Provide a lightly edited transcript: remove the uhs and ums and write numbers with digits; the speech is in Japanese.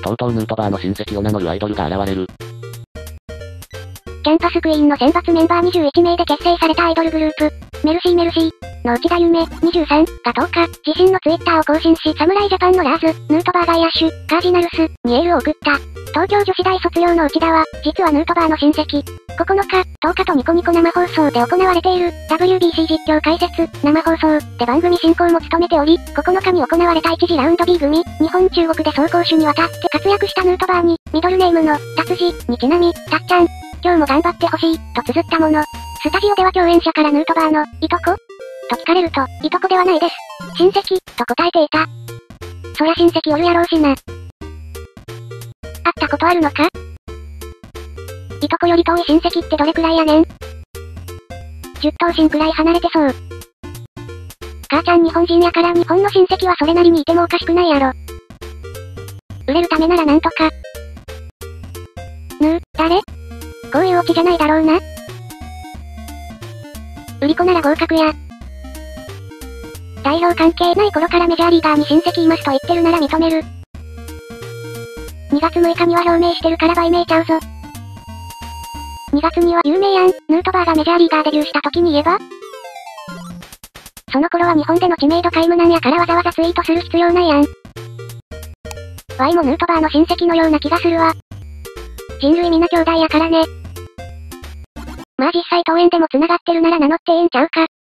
とうとうヌートバーの親戚を名乗るアイドルが現れる。 キャンパスクイーンの選抜メンバー21名で結成されたアイドルグループ、メルシーの内田夢、23が10日、自身のツイッターを更新し、侍ジャパンのラーズ、ヌートバー外野手、カージナルスにエールを送った。東京女子大卒業の内田は、実はヌートバーの親戚。9日、10日とニコニコ生放送で行われている WBC 実況解説生放送で番組進行も務めており、9日に行われた1次ラウンド B 組、日本中国で走攻守にわたって活躍したヌートバーに、ミドルネームの達治にちなみ、たっちゃん、今日も頑張ってほしい、と綴ったもの。スタジオでは共演者からヌートバーの、いとこと聞かれると、いとこではないです。親戚、と答えていた。そりゃ親戚おるやろうしな。会ったことあるのか？いとこより遠い親戚ってどれくらいやねん？ 10 頭身くらい離れてそう。母ちゃん日本人やから日本の親戚はそれなりにいてもおかしくないやろ。売れるためならなんとか。誰？こういうオチじゃないだろうな。売り子なら合格や。代表関係ない頃からメジャーリーガーに親戚いますと言ってるなら認める。2月6日には表明してるから売名ちゃうぞ。2月には有名やん、ヌートバーがメジャーリーガーデビューした時に言えば？その頃は日本での知名度皆無なんやからわざわざツイートする必要ないやん。ワイもヌートバーの親戚のような気がするわ。人類皆兄弟やからね。まあ実際登園でも繋がってるなら名乗ってええんちゃうか。